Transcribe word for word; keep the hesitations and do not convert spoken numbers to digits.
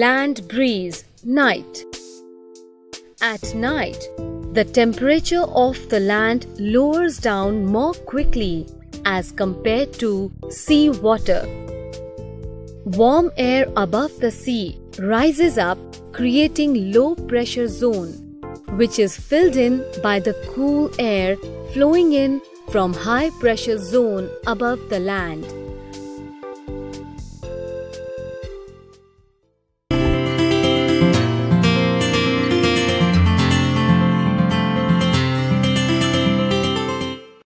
Land breeze, night. At night, the temperature of the land lowers down more quickly as compared to sea water. Warm air above the sea rises up, creating low pressure zone, which is filled in by the cool air flowing in from high pressure zone above the land.